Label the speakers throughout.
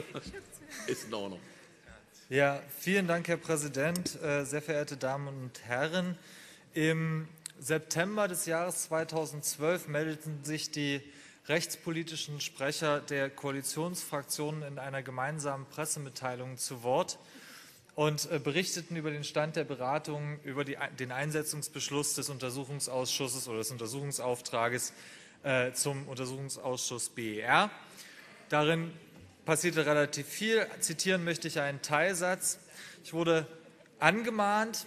Speaker 1: Ist in Ordnung.
Speaker 2: Ja, vielen Dank, Herr Präsident. Sehr verehrte Damen und Herren, im September des Jahres 2012 meldeten sich die rechtspolitischen Sprecher der Koalitionsfraktionen in einer gemeinsamen Pressemitteilung zu Wort und berichteten über den Stand der Beratungen über den Einsetzungsbeschluss des Untersuchungsausschusses oder des Untersuchungsauftrages zum Untersuchungsausschuss BER. Darin passierte relativ viel. Zitieren möchte ich einen Teilsatz. Ich wurde angemahnt,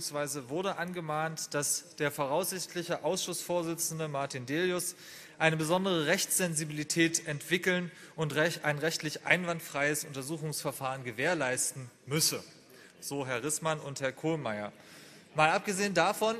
Speaker 2: dass der voraussichtliche Ausschussvorsitzende Martin Delius eine besondere Rechtssensibilität entwickeln und ein rechtlich einwandfreies Untersuchungsverfahren gewährleisten müsse. So Herr Rissmann und Herr Kohlmeier. Mal abgesehen davon,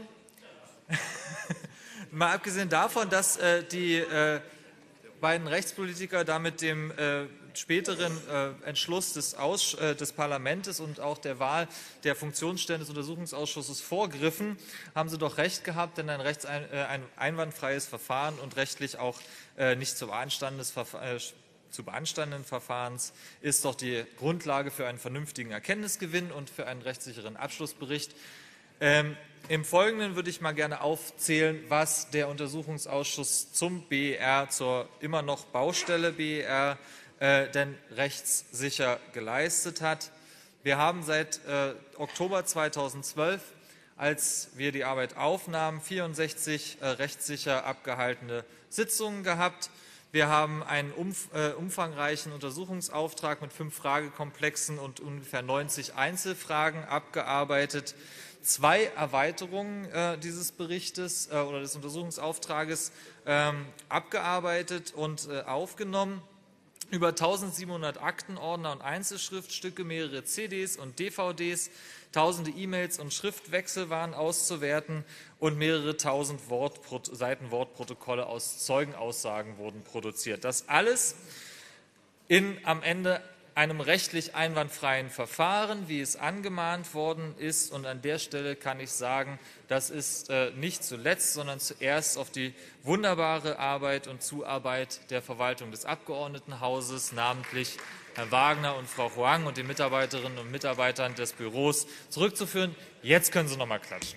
Speaker 2: dass die beiden Rechtspolitiker damit dem späteren Entschluss des Parlaments und auch der Wahl der Funktionsstellen des Untersuchungsausschusses vorgriffen, haben sie doch recht gehabt, denn ein einwandfreies Verfahren und rechtlich auch nicht zu beanstandenden Verfahrens ist doch die Grundlage für einen vernünftigen Erkenntnisgewinn und für einen rechtssicheren Abschlussbericht. Im Folgenden würde ich mal gerne aufzählen, was der Untersuchungsausschuss zum BER, zur immer noch Baustelle BER, denn rechtssicher geleistet hat. Wir haben seit Oktober 2012, als wir die Arbeit aufnahmen, 64 rechtssicher abgehaltene Sitzungen gehabt. Wir haben einen umfangreichen Untersuchungsauftrag mit 5 Fragekomplexen und ungefähr 90 Einzelfragen abgearbeitet. 2 Erweiterungen dieses Berichtes oder des Untersuchungsauftrages abgearbeitet und aufgenommen. Über 1700 Aktenordner und Einzelschriftstücke, mehrere CDs und DVDs, tausende E-Mails und Schriftwechsel waren auszuwerten und mehrere tausend Seiten Wortprotokolle aus Zeugenaussagen wurden produziert. Das alles am Ende einem rechtlich einwandfreien Verfahren, wie es angemahnt worden ist. Und an der Stelle kann ich sagen, das ist nicht zuletzt, sondern zuerst auf die wunderbare Arbeit und Zuarbeit der Verwaltung des Abgeordnetenhauses, namentlich Herr Wagner und Frau Huang und den Mitarbeiterinnen und Mitarbeitern des Büros zurückzuführen. Jetzt können Sie noch mal klatschen.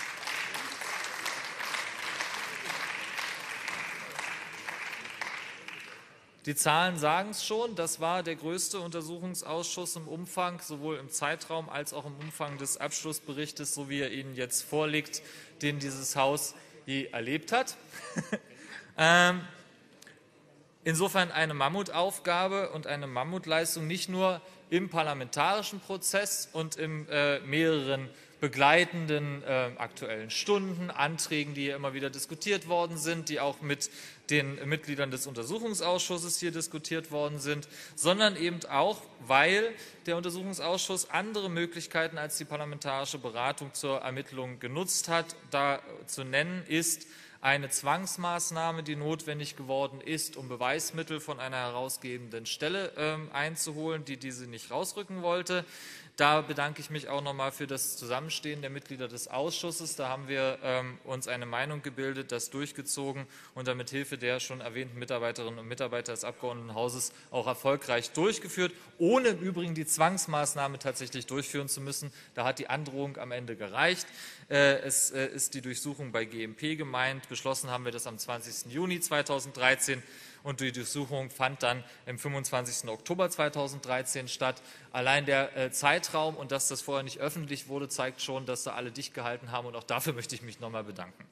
Speaker 2: Die Zahlen sagen es schon, das war der größte Untersuchungsausschuss im Umfang, sowohl im Zeitraum als auch im Umfang des Abschlussberichtes, so wie er Ihnen jetzt vorliegt, den dieses Haus je erlebt hat. Insofern eine Mammutaufgabe und eine Mammutleistung, nicht nur im parlamentarischen Prozess und in mehreren begleitenden Aktuellen Stunden, Anträgen, die hier immer wieder diskutiert worden sind, die auch mit den Mitgliedern des Untersuchungsausschusses hier diskutiert worden sind, sondern eben auch, weil der Untersuchungsausschuss andere Möglichkeiten als die parlamentarische Beratung zur Ermittlung genutzt hat. Da zu nennen ist eine Zwangsmaßnahme, die notwendig geworden ist, um Beweismittel von einer herausgebenden Stelle einzuholen, die diese nicht rausrücken wollte. Da bedanke ich mich auch noch mal für das Zusammenstehen der Mitglieder des Ausschusses. Da haben wir uns eine Meinung gebildet, das durchgezogen und damit Hilfe der schon erwähnten Mitarbeiterinnen und Mitarbeiter des Abgeordnetenhauses auch erfolgreich durchgeführt, ohne im Übrigen die Zwangsmaßnahme tatsächlich durchführen zu müssen. Da hat die Androhung am Ende gereicht. Es ist die Durchsuchung bei GMP gemeint. Beschlossen haben wir das am 20. Juni 2013. Und die Durchsuchung fand dann am 25. Oktober 2013 statt. Allein der Zeitraum und dass das vorher nicht öffentlich wurde, zeigt schon, dass da alle dicht gehalten haben. Und auch dafür möchte ich mich noch mal bedanken.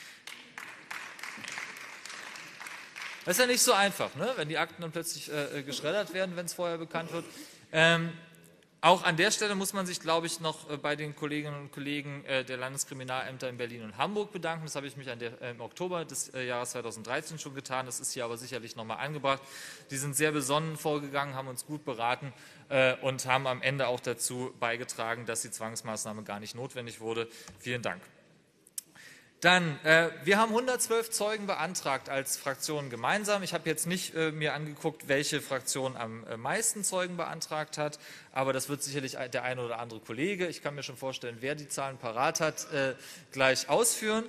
Speaker 2: Das ist ja nicht so einfach, ne? Wenn die Akten dann plötzlich geschreddert werden, wenn es vorher bekannt wird. Auch an der Stelle muss man sich, glaube ich, noch bei den Kolleginnen und Kollegen der Landeskriminalämter in Berlin und Hamburg bedanken. Das habe ich mich im Oktober des Jahres 2013 schon getan. Das ist hier aber sicherlich noch mal angebracht. Die sind sehr besonnen vorgegangen, haben uns gut beraten und haben am Ende auch dazu beigetragen, dass die Zwangsmaßnahme gar nicht notwendig wurde. Vielen Dank. Dann, wir haben 112 Zeugen beantragt als Fraktion gemeinsam. Ich habe jetzt nicht mir angeguckt, welche Fraktion am meisten Zeugen beantragt hat, aber das wird sicherlich der eine oder andere Kollege, ich kann mir schon vorstellen, wer die Zahlen parat hat, gleich ausführen.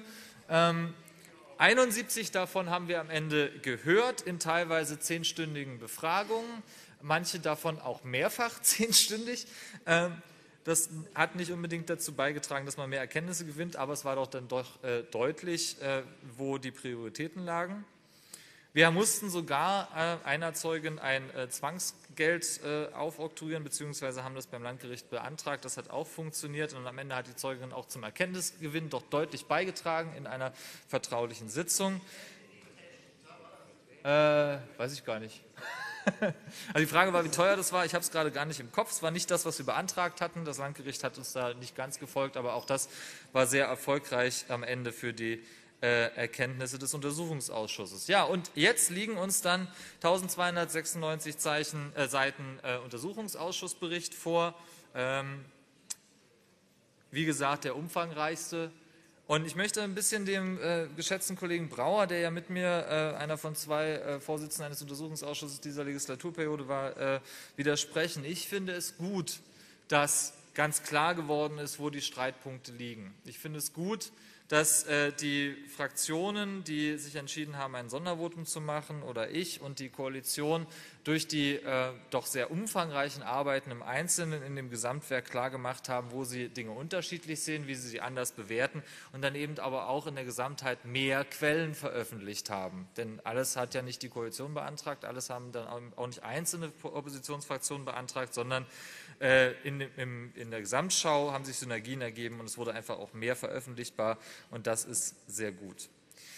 Speaker 2: 71 davon haben wir am Ende gehört in teilweise 10-stündigen Befragungen. manche davon auch mehrfach 10-stündig. Das hat nicht unbedingt dazu beigetragen, dass man mehr Erkenntnisse gewinnt, aber es war dann doch deutlich, wo die Prioritäten lagen. Wir mussten sogar einer Zeugin ein Zwangsgeld aufoktroyieren, beziehungsweise haben das beim Landgericht beantragt. Das hat auch funktioniert und am Ende hat die Zeugin auch zum Erkenntnisgewinn doch deutlich beigetragen in einer vertraulichen Sitzung. Weiß ich gar nicht. Also die Frage war, wie teuer das war. Ich habe es gerade gar nicht im Kopf. Es war nicht das, was wir beantragt hatten. Das Landgericht hat uns da nicht ganz gefolgt, aber auch das war sehr erfolgreich am Ende für die Erkenntnisse des Untersuchungsausschusses. Ja, und jetzt liegen uns dann 1296 Seiten Untersuchungsausschussbericht vor. Wie gesagt, der umfangreichste. Und ich möchte ein bisschen dem geschätzten Kollegen Brauer, der ja mit mir einer von 2 Vorsitzenden eines Untersuchungsausschusses dieser Legislaturperiode war, widersprechen. Ich finde es gut, dass ganz klar geworden ist, wo die Streitpunkte liegen. Ich finde es gut, dass die Fraktionen, die sich entschieden haben, ein Sondervotum zu machen, oder ich und die Koalition durch die doch sehr umfangreichen Arbeiten im Einzelnen in dem Gesamtwerk klargemacht haben, wo sie Dinge unterschiedlich sehen, wie sie anders bewerten und dann eben aber auch in der Gesamtheit mehr Quellen veröffentlicht haben. Denn alles hat ja nicht die Koalition beantragt, alles haben dann auch nicht einzelne Oppositionsfraktionen beantragt, sondern in der Gesamtschau haben sich Synergien ergeben und es wurde einfach auch mehr veröffentlichbar und das ist sehr gut.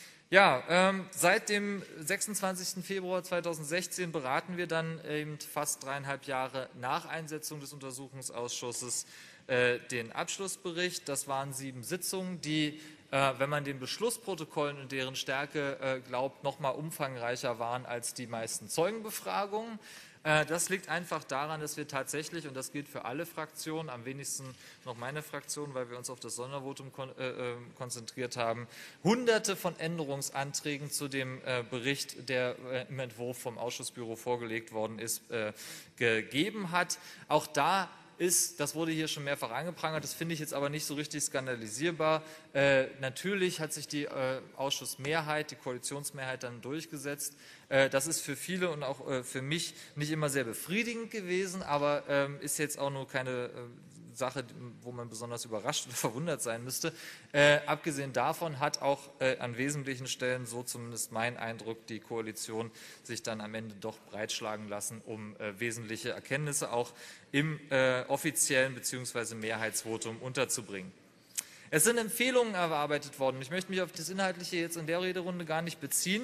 Speaker 2: Ja, seit dem 26. Februar 2016 beraten wir dann eben fast 3,5 Jahre nach Einsetzung des Untersuchungsausschusses den Abschlussbericht. Das waren 7 Sitzungen, die, wenn man den Beschlussprotokollen und deren Stärke glaubt, noch mal umfangreicher waren als die meisten Zeugenbefragungen. Das liegt einfach daran, dass wir tatsächlich, und das gilt für alle Fraktionen, am wenigsten noch meine Fraktion, weil wir uns auf das Sondervotum konzentriert haben, Hunderte von Änderungsanträgen zu dem Bericht, der im Entwurf vom Ausschussbüro vorgelegt worden ist, gegeben hat. Auch da ist, das wurde hier schon mehrfach angeprangert, das finde ich jetzt aber nicht so richtig skandalisierbar. Natürlich hat sich die Ausschussmehrheit, die Koalitionsmehrheit dann durchgesetzt. Das ist für viele und auch für mich nicht immer sehr befriedigend gewesen, aber ist jetzt auch nur keine Sache, wo man besonders überrascht oder verwundert sein müsste. Abgesehen davon hat auch an wesentlichen Stellen, so zumindest mein Eindruck, die Koalition sich dann am Ende doch breitschlagen lassen, um wesentliche Erkenntnisse auch im offiziellen bzw. Mehrheitsvotum unterzubringen. Es sind Empfehlungen erarbeitet worden. Ich möchte mich auf das Inhaltliche jetzt in der Rederunde gar nicht beziehen.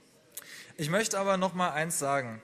Speaker 2: Ich möchte aber noch mal eins sagen.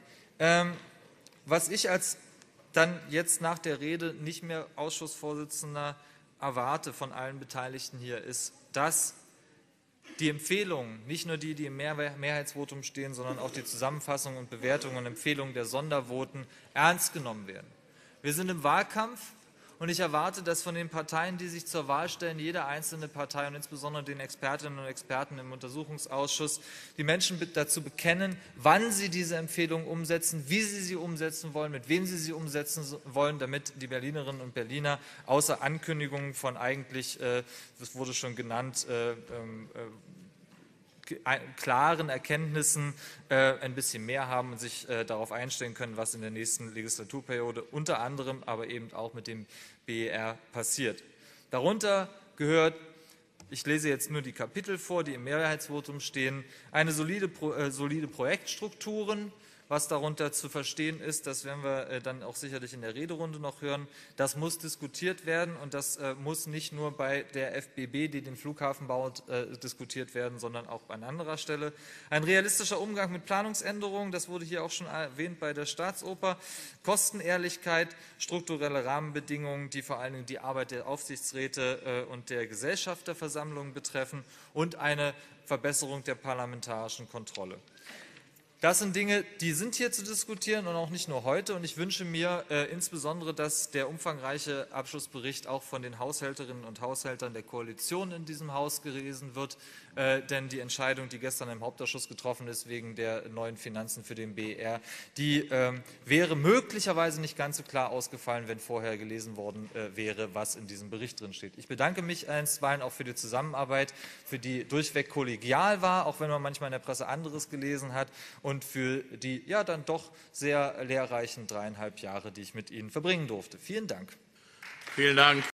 Speaker 2: Was ich als dann jetzt nach der Rede nicht mehr Ausschussvorsitzender erwarte von allen Beteiligten hier, ist, dass die Empfehlungen, nicht nur die im Mehrheitsvotum stehen, sondern auch die Zusammenfassung und Bewertung und Empfehlungen der Sondervoten ernst genommen werden. Wir sind im Wahlkampf und ich erwarte, dass von den Parteien, die sich zur Wahl stellen, jede einzelne Partei und insbesondere den Expertinnen und Experten im Untersuchungsausschuss, die Menschen dazu bekennen, wann sie diese Empfehlungen umsetzen, wie sie sie umsetzen wollen, mit wem sie umsetzen wollen, damit die Berlinerinnen und Berliner außer Ankündigungen von eigentlich, das wurde schon genannt, klaren Erkenntnissen ein bisschen mehr haben und sich darauf einstellen können, was in der nächsten Legislaturperiode unter anderem, aber eben auch mit dem BER passiert. Darunter gehört, ich lese jetzt nur die Kapitel vor, die im Mehrheitsvotum stehen, eine solide Projektstrukturen. Was darunter zu verstehen ist, das werden wir dann auch sicherlich in der Rederunde noch hören. Das muss diskutiert werden und das muss nicht nur bei der FBB, die den Flughafen baut, diskutiert werden, sondern auch an anderer Stelle. Ein realistischer Umgang mit Planungsänderungen, das wurde hier auch schon erwähnt bei der Staatsoper. Kostenehrlichkeit, strukturelle Rahmenbedingungen, die vor allen Dingen die Arbeit der Aufsichtsräte und der Gesellschafterversammlungen betreffen und eine Verbesserung der parlamentarischen Kontrolle. Das sind Dinge, die sind hier zu diskutieren und auch nicht nur heute. Und ich wünsche mir insbesondere, dass der umfangreiche Abschlussbericht auch von den Haushälterinnen und Haushältern der Koalition in diesem Haus gelesen wird. Denn die Entscheidung, die gestern im Hauptausschuss getroffen ist, wegen der neuen Finanzen für den BER, die wäre möglicherweise nicht ganz so klar ausgefallen, wenn vorher gelesen worden wäre, was in diesem Bericht drin steht. Ich bedanke mich einstweilen auch für die Zusammenarbeit, für die durchweg kollegial war, auch wenn man manchmal in der Presse anderes gelesen hat. Und und für die ja dann doch sehr lehrreichen 3,5 Jahre, die ich mit Ihnen verbringen durfte. Vielen Dank.
Speaker 1: Vielen Dank.